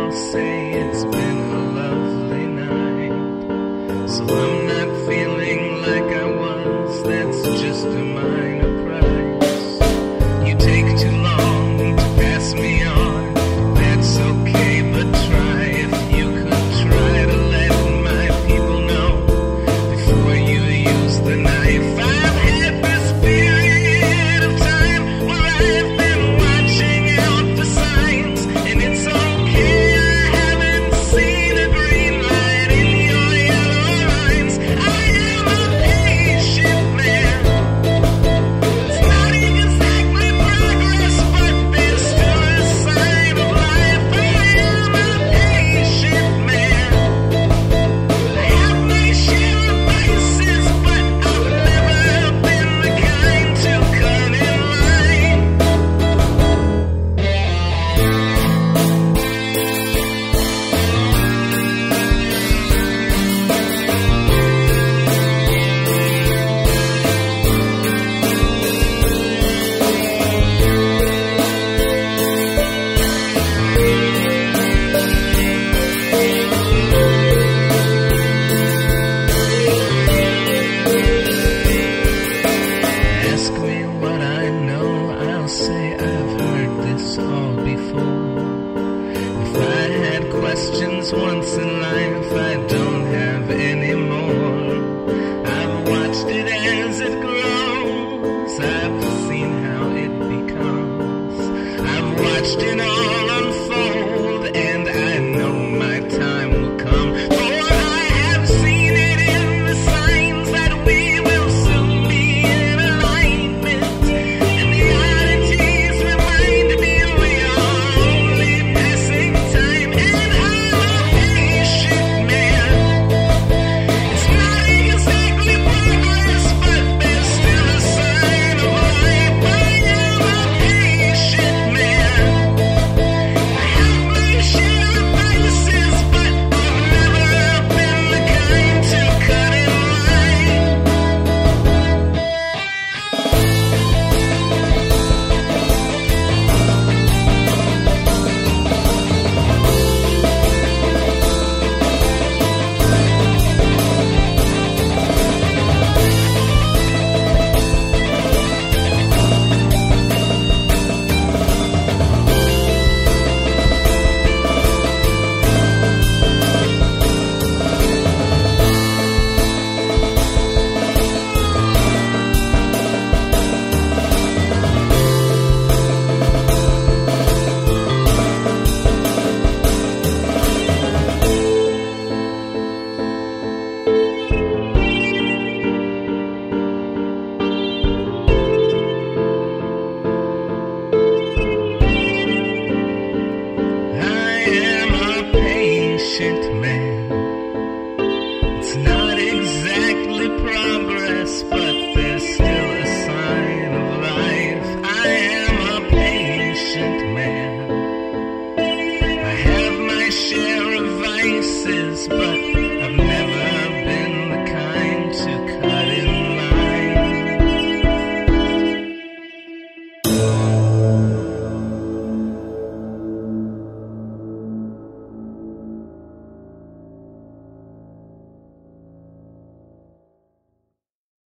all say it's been a lovely night. So I'm not feeling like I was, that's just a minor price. You take too long to pass me on, that's okay, but try if you could try to let my people know before you use the knife. I've had this period of time where I've been watching out for signs, and it's okay, I haven't seen a green light in your yellow lines. I am a patient man. It's not exactly progress, but there's still a sign of life. I am a patient man. I have my share of vices, but I've never been the kind to cut in line. Ask me what I know, I'll say I've heard this all before. If I had questions once in life, I don't have any more. I've watched it as it grows, I've seen how it becomes. I've watched it all unfold, and I know my time will come. For I have seen it in the signs that we will soon be in alignment, and the oddities remind me we are only passing time. And I'm a patient man. It's not exactly progress, but there's still a sign of life. I am a patient man. I have my share of vices, but I've never been the kind to cut in line. I am a patient man. It's not exactly progress, but there's still a sign of life. I am a patient man. I have my share of vices, but